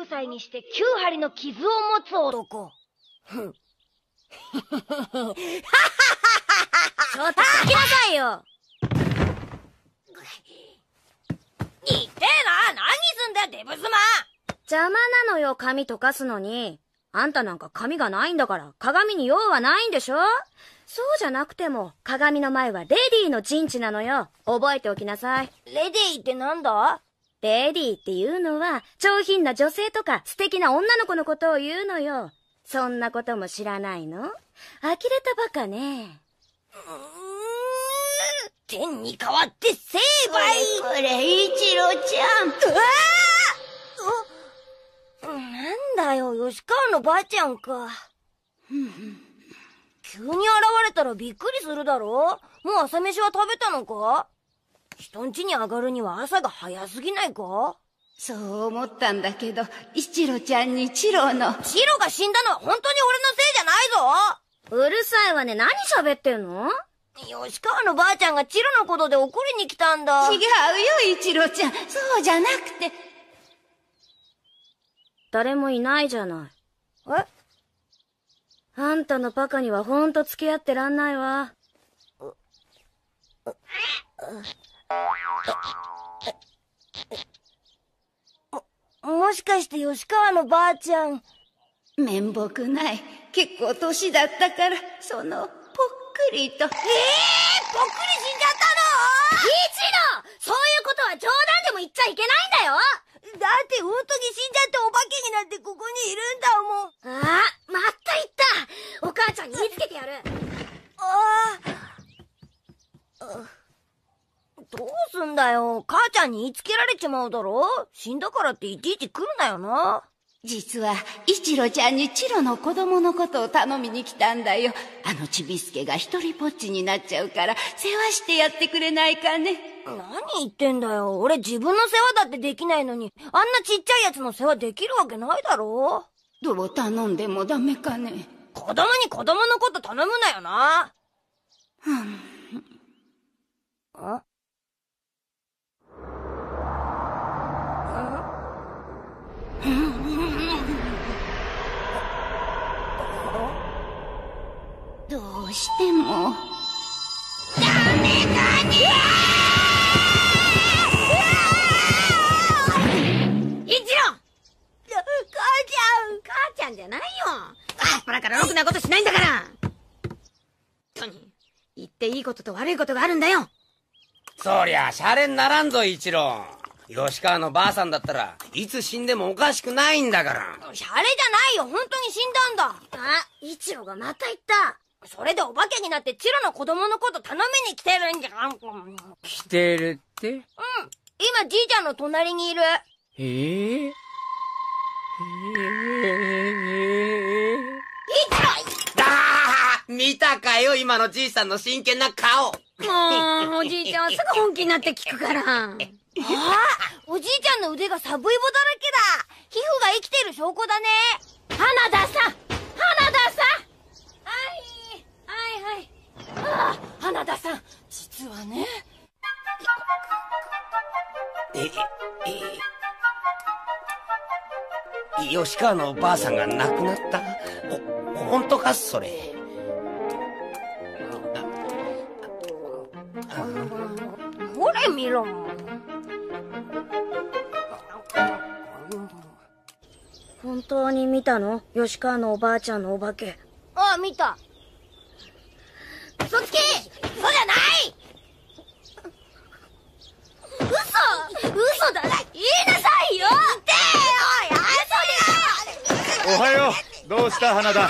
歳にして9針の傷を持つ男。ふん。ちょっと聞きなさいよ。痛えな。何すんだよ、デブ妻。 邪魔なのよ、髪溶かすのに。あんたなんか髪がないんだから、鏡に用はないんでしょ？そうじゃなくても、鏡の前はレディーの陣地なのよ。覚えておきなさい。 レディーってなんだ？ レディーっていうのは、上品な女性とか素敵な女の子のことを言うのよ。そんなことも知らないの？呆れたバカね。 天に代わって成敗。 これ、一郎ちゃん。 なんだよ、吉川のばあちゃんか。急に現れたらびっくりするだろ？もう朝飯は食べたのか？人ん家に上がるには朝が早すぎないか？ そう思ったんだけど、一郎ちゃんにチロの。 チロが死んだのは本当に俺のせいじゃないぞ！ うるさいわね、何喋ってんの？ 吉川のばあちゃんがチロのことで怒りに来たんだ。 違うよ、一郎ちゃん。そうじゃなくて。 誰もいないじゃない。 え？ あんたのバカにはほんと付き合ってらんないわ。 もしかして吉川のばあちゃん。 面目ない。結構年だったから、ぽっくりと。 ぽっくり死んじゃったの？ 一郎！そういうことは冗談でも言っちゃいけないんだよ！ だって本当に死んじゃってお化けになってここにいるんだもん。 ああ、また言った！お母ちゃんに言いつけてやる。 どうすんだよ。母ちゃんに言いつけられちまうだろ？死んだからっていちいち来るなよな。 実は、一郎ちゃんにチロの子供のことを頼みに来たんだよ。あのちびすけが一人ぽっちになっちゃうから、世話してやってくれないかね。 何言ってんだよ。俺自分の世話だってできないのに、あんなちっちゃいやつの世話できるわけないだろ？ どう頼んでもダメかね。 子供に子供のこと頼むなよな。あ？ どうしても。 ダメだねー！一郎！ 母ちゃんじゃないよ。あっぱらからろくなことしないんだから。とに、言っていいことと悪いことがあるんだよ。 そりゃシャレにならんぞ、一郎。吉川のばあさんだったらいつ死んでもおかしくないんだから。 シャレじゃないよ。本当に死んだんだ。 あ、一郎がまた言った。 それでお化けになってチロの子供のこと頼みに来てるんじゃん。 来てるって？ 今じいちゃんの隣にいる。 一郎！見たかよ、今のじいさんの真剣な顔。 もう、おじいちゃんはすぐ本気になって聞くから。 おじいちゃんの腕がサブイボだらけだ。皮膚が生きてる証拠だね。 花田さん！花田さん！はい。花田さん、実はね。 吉川のばあさんが亡くなった？本当かそれ？ ほれ見ろ。 本当に見たの？吉川のおばあちゃんのお化け。 ああ、見た。嘘つき！嘘じゃない！嘘だ！言いなさいよ！ おはよう。どうした花田？ 山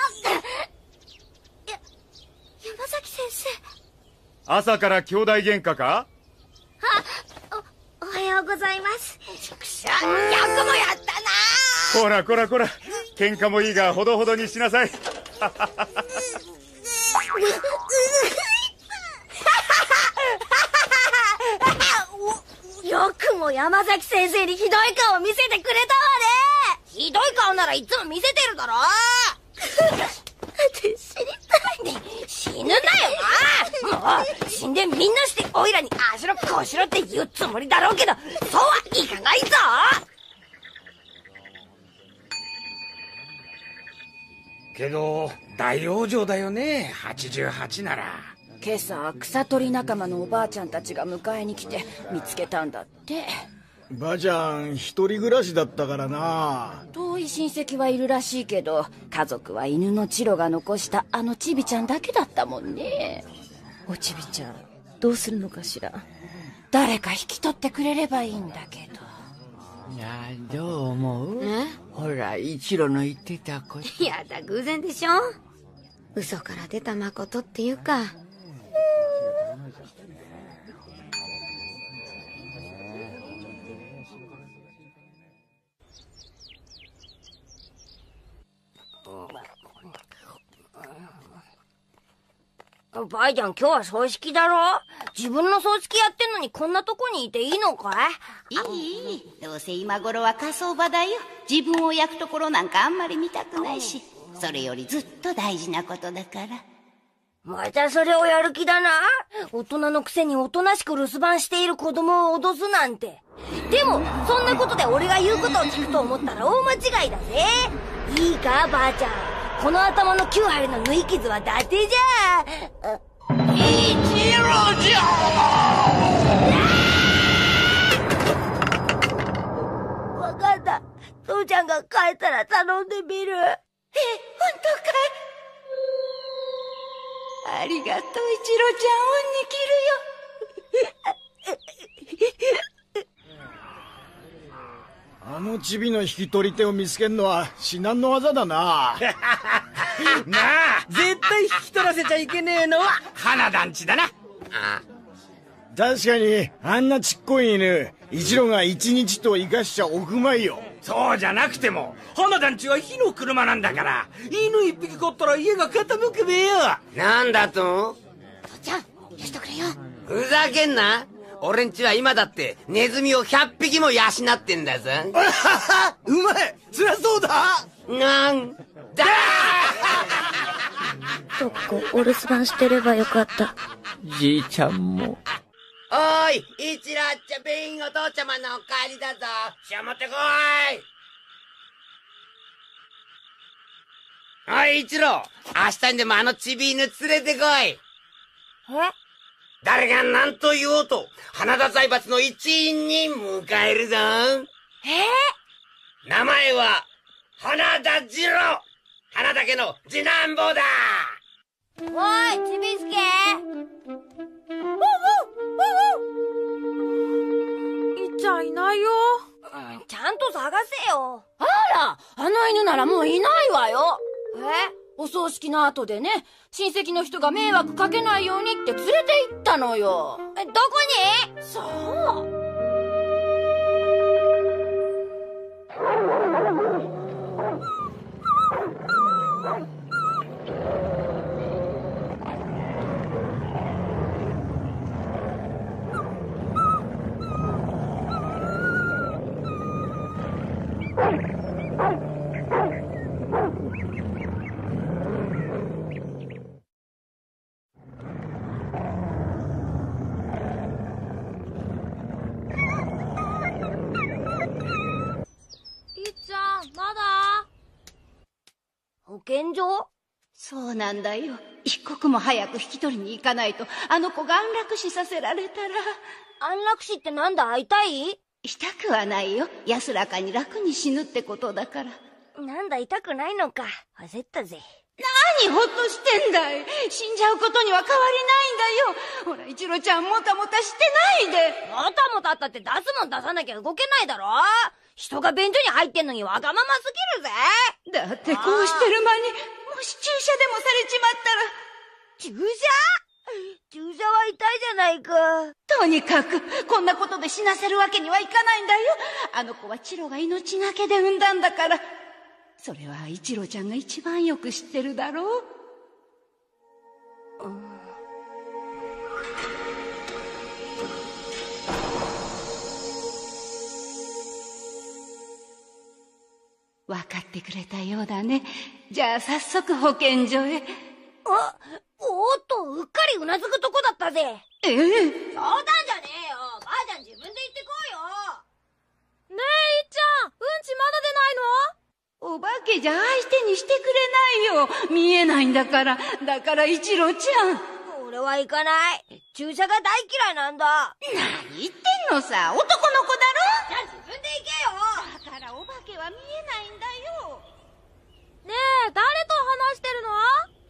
崎先生。 朝から兄弟喧嘩か？ おはようございます。 くしゃ、役もやったな。 こらこらこら、喧嘩もいいがほどほどにしなさい。 よくも山崎先生にひどい顔を見せてくれたわね。 ひどい顔ならいつも見せてるだろ。 死にたい。 死ぬなよな。もう死んでみんなしておいらにああしろこうしろって言うつもりだろうけど、そうはいかないぞ。 けど大往生だよね、88なら。 今朝草取り仲間のおばあちゃんたちが迎えに来て見つけたんだって。 ばあちゃん一人暮らしだったからな。 遠い親戚はいるらしいけど、家族は犬のチロが残したあのチビちゃんだけだったもんね。 おちびちゃんどうするのかしら。 誰か引き取ってくれればいいんだけど。 いや、どう思う？ほら、一郎の言ってたこと。 やだ、偶然でしょ。嘘から出た誠っていうか。 ばあちゃん、今日は葬式だろ？自分の葬式やってんのにこんなとこにいていいのかい？ いい、どうせ今頃は火葬場だよ。自分を焼くところなんかあんまり見たくないし、それよりずっと大事なことだから。 またそれをやる気だな。大人のくせにおとなしく留守番している子供を脅すなんて。でもそんなことで俺が言うことを聞くと思ったら大間違いだぜ。いいかばあちゃん、この頭の9針の縫い傷は伊達じゃ。 一郎じゃわかった。父ちゃんが帰ったら頼んでみる。 本当かい？ありがとう、一郎ちゃん、恩に着るよ。 あのチビの引き取り手を見つけるのは至難の技だな。 なあ、絶対引き取らせちゃいけねえのは花団地だな。 確かにあんなちっこい犬、一郎が一日と生かしちゃおくまいよ。 そうじゃなくても花団地は火の車なんだから、犬一匹飼ったら家が傾くべよ。 なんだと？ 父ちゃん、許してくれよ。 ふざけんな。俺んちは今だってネズミを100匹も養ってんだぞ。 うまい、辛そうだ。 なんだどっこお留守番してればよかった。 じいちゃんも。 おーい、一郎ちゃん、ベインお父ちゃまのお帰りだぞ。塩持ってこい。おい、一郎、明日にでもあのチビ犬連れてこい。誰が何と言おうと、花田財閥の一員に迎えるぞ。名前は、花田次郎。花田家の次男坊だ。 おい、ちびすけ。 いっちゃんいないよ。 ちゃんと探せよ。 あら、あの犬ならもういないわよ。お葬式の後でね、親戚の人が迷惑かけないようにって連れて行ったのよ。 どこに？ そう。 保健所？ そうなんだよ。一刻も早く引き取りに行かないと、あの子が安楽死させられたら。 安楽死ってなんだ？痛い？ 痛くはないよ。安らかに楽に死ぬってことだから。 なんだ、痛くないのか。焦ったぜ。 何ほっとしてんだい。死んじゃうことには変わりないんだよ。ほら、一郎ちゃんもたもたしてないで。 もたもたったって出すもん出さなきゃ動けないだろ。人が便所に入ってんのにわがまますぎるぜ。 だってこうしてる間に、もし注射でもされちまったら。 注射は痛いじゃないか。 とにかく、こんなことで死なせるわけにはいかないんだよ。あの子はチロが命がけで産んだんだから。それは一郎ちゃんが一番よく知ってるだろう。分かってくれたようだね。じゃあ早速保健所へ。 おっと、うっかりうなずくとこだったぜ。 ええ。 冗談じゃねえよ。ばあちゃん自分で行ってこいよ。 ねえ、いっちゃん、うんちまだ出ないの？ お化けじゃ相手にしてくれないよ。見えないんだから。だから一郎ちゃん。 俺は行かない。注射が大嫌いなんだ。 何言ってんのさ。男の子だろ。 じゃあ自分で行けよ。 だからお化けは見えないんだよ。 ねえ、誰と話してるの？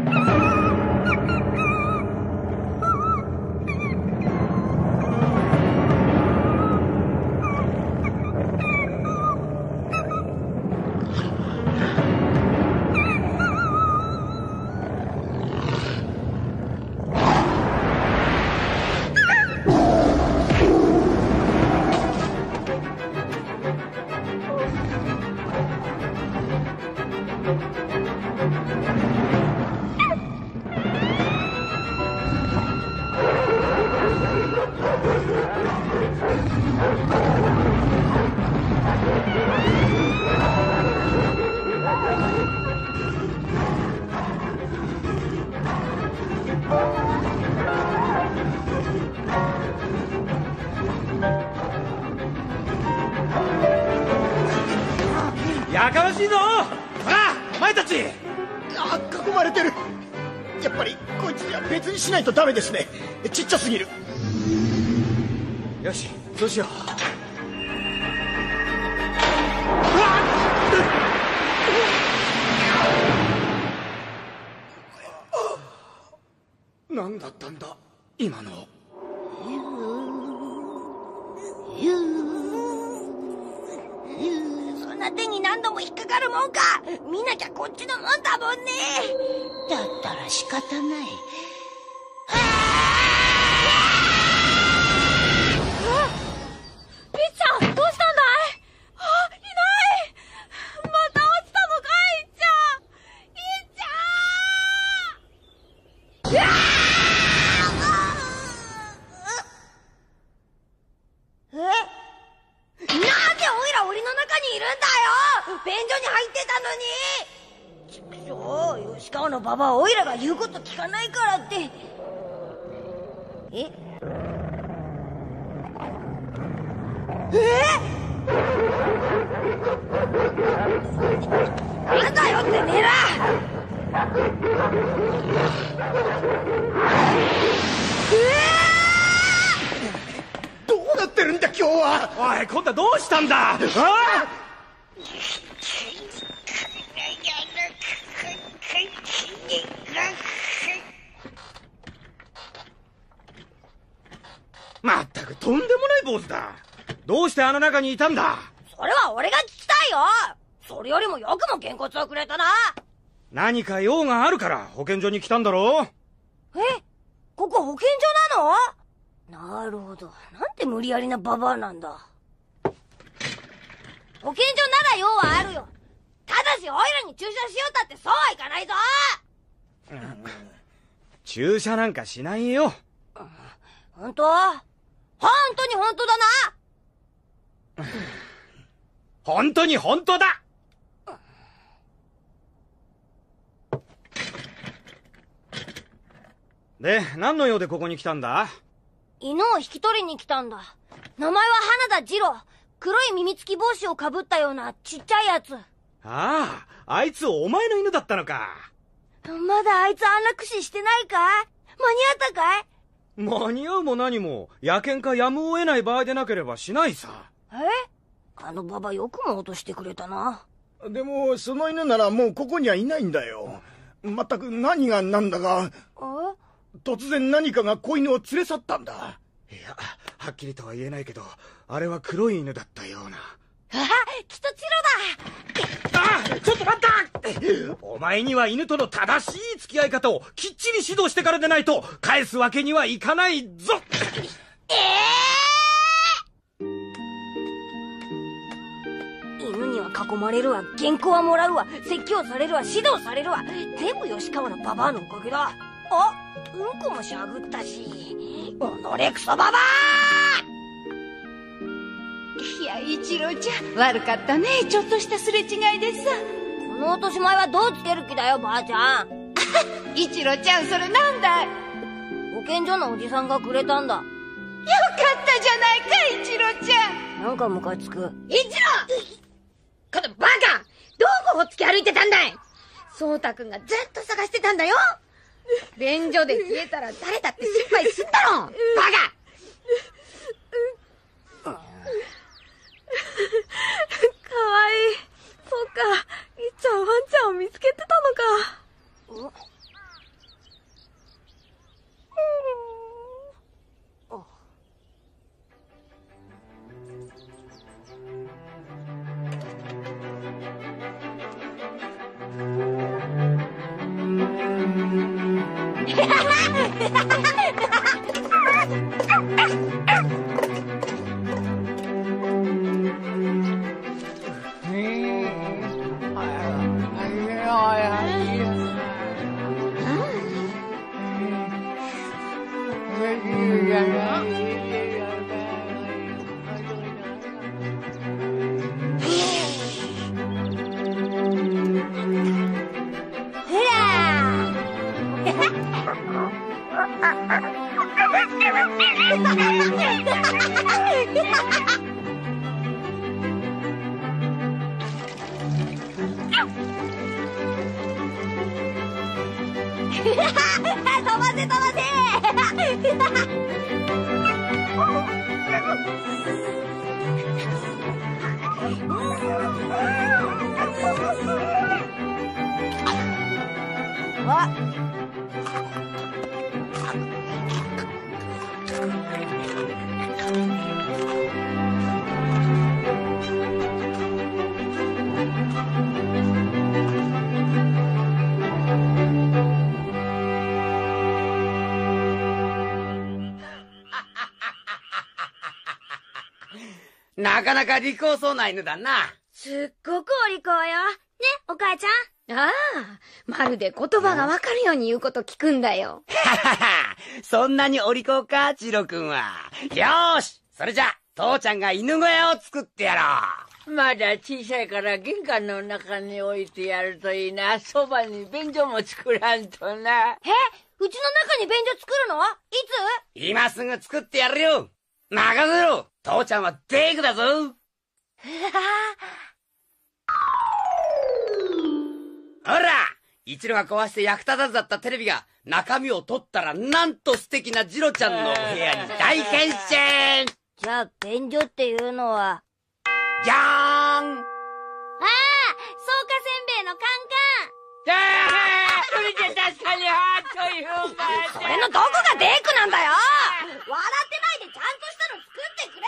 やかましいぞ。ほらお前たち。 囲まれてる。やっぱりこいつには別にしないとダメですね。ちっちゃすぎる。 よし、そうしよう。何だったんだ今の。 そんな手に何度も引っかかるもんか。見なきゃこっちのもんだもんね。 だったら仕方ない。 ピッちゃん、どうしたんだい？あ、いない！また落ちたのかい、いっちゃん！いっちゃん！うわえ？なんでオイラ檻の中にいるんだよ。便所に入ってたのに。ちくしょう、吉川のババはオイラが言うこと聞かないからって。なんだよてめえら。 どうなってるんだ今日は。 おい、今度はどうしたんだ。ああ、まったくとんでもない坊主だ。どうしてあの中にいたんだ。 それは俺が聞きたいよ。それよりもよくもげんこつをくれたな。 何か用があるから保健所に来たんだろう。 ここ保健所なの？なるほど。なんて無理やりなババアなんだ。保健所なら用はあるよ。ただしオイラに注射しようったってそうはいかないぞ。 注射なんかしないよ。 本当？本当に本当だな。 本当に本当だ。で、何の用でここに来たんだ？ 犬を引き取りに来たんだ。名前は花田次郎。黒い耳付き帽子をかぶったようなちっちゃいやつ。 ああ、あいつお前の犬だったのか。 まだあいつあんな駆使してないかい？間に合ったかい？ 間に合うも何も野犬かやむを得ない場合でなければしないさ。 あのババよくも落としてくれたな。 でもその犬ならもうここにはいないんだよ。まったく何がなんだか。突然何かが子犬を連れ去ったんだ。 いや、はっきりとは言えないけど、あれは黒い犬だったような。 きっとチロだ。 あ、ちょっと待った。お前には犬との正しい付き合い方をきっちり指導してからでないと返すわけにはいかないぞ。 犬には囲まれるわ、原稿はもらうわ、説教されるわ、指導されるわ、全部吉川のババアのおかげだ。うんこもしゃぐったし。おのれクソババア。 いや、一郎ちゃん悪かったね。ちょっとしたすれ違いでさ。 この落とし前はどうつける気だよ、ばあちゃん。 一郎ちゃん、それなんだい？ 保健所のおじさんがくれたんだ。よかったじゃないか、一郎ちゃん。 なんかムカつく。 一郎！このバカ！どこほっつき歩いてたんだい。そうたくんがずっと探してたんだよ。便所で消えたら誰だって心配すんだろ。バカ。 かわいい。そっか、いっちゃんワンちゃんを見つけてたのか。 飛ばせ飛ばせなかなか利口そうな犬だな。 すっごくお利口よ。ね、お母ちゃん。ああ、まるで言葉がわかるように言うこと聞くんだよ。 ははは、そんなにお利口か、チロ君は。よーし、それじゃ、父ちゃんが犬小屋を作ってやろう。まだ小さいから玄関の中に置いてやるといいな。そばに便所も作らんとな。 うちの中に便所作るの？いつ？今すぐ作ってやるよ。任せろ。父ちゃんはデークだぞ。ほら、一郎が壊して役立たずだったテレビが中身を取ったらなんと素敵なジロちゃんの部屋に大変身。 じゃあ便所っていうのはじゃーん。 ああ、草加せんべいのカンそれじゃ確かにというか。 それのどこがデークなんだよ。笑ってないでちゃんとしたの作ってくれよ。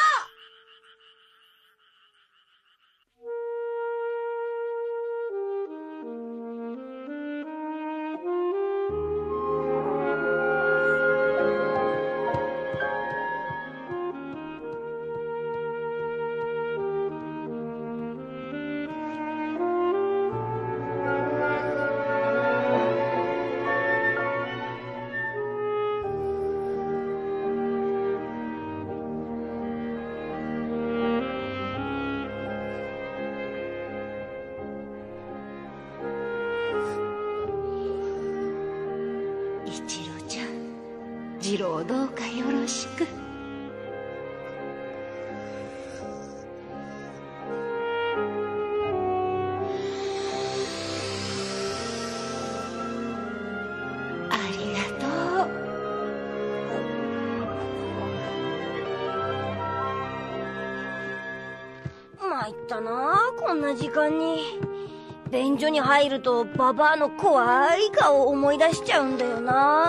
次郎どうかよろしく。ありがとう。参ったな、こんな時間に。便所に入るとババアの怖い顔を思い出しちゃうんだよな。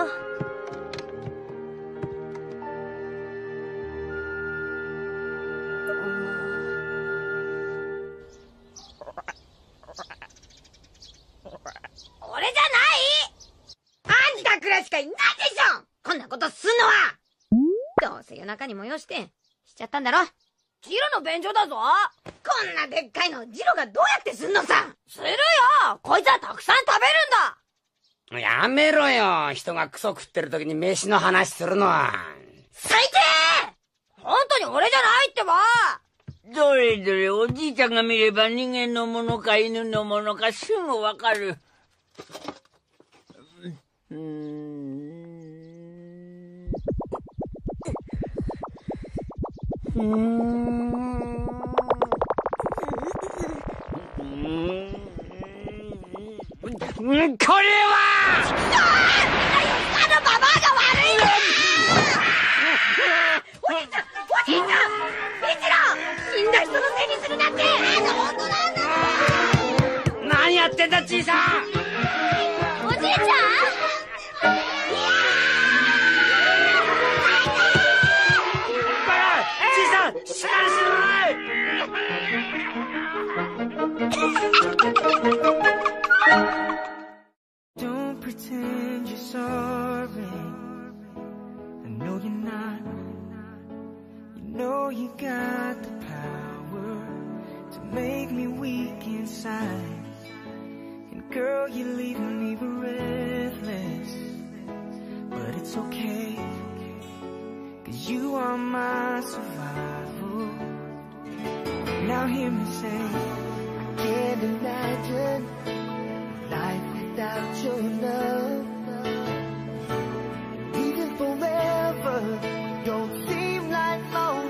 どうせ夜中に催してしちゃったんだろ。 ジロの便所だぞ。 こんなでっかいのジロがどうやってすんのさ。 するよ。こいつはたくさん食べるんだ。 やめろよ。人がクソ食ってる時に飯の話するのは。 最低。本当に俺じゃないってば。 どれどれ、おじいちゃんが見れば人間のものか犬のものかすぐわかる。 これはあのババアが悪いんだ。おじいちゃん一郎、死んだ人のせいにするなんて。 何やってんだじいさん。 おじいちゃん、 じいさん、しっかりしろ Don't pretend you're sorry. I know you're not. You know you got the power to make me weak inside. And girl, you're leaving me breathless. But it's okay, 'cause you are my survival. Now hear me say, I can't imagine life without your love. Even forever don't seem like long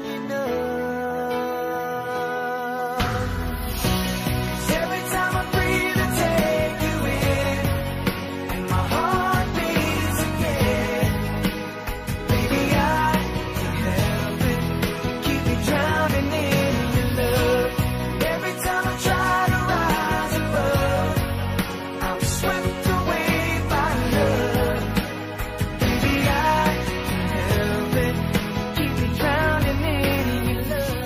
enough. 'Cause every time I breathe I take you in, and my heart beats again. Baby, I can't help it, keep me drowning in your love. Every time I try to rise above, I'm swept away by love. Baby, I can't help it, keep me drowning in your love.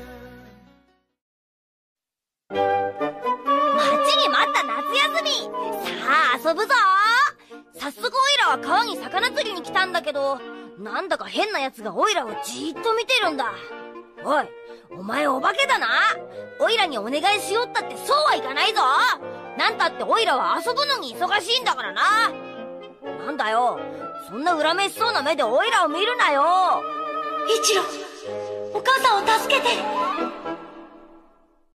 待ちに待った夏休み、さあ遊ぶぞ。早速オイラは川に魚釣りに来たんだけど、なんだか変な奴がオイラをじーっと見てるんだ。おい、お前お化けだな。オイラにお願いしよったってそうはいかないぞ。なんたってオイラは遊ぶのに忙しいんだからな。なんだよ、そんな恨めしそうな目でオイラを見るなよ。 一郎、お母さんを助けて。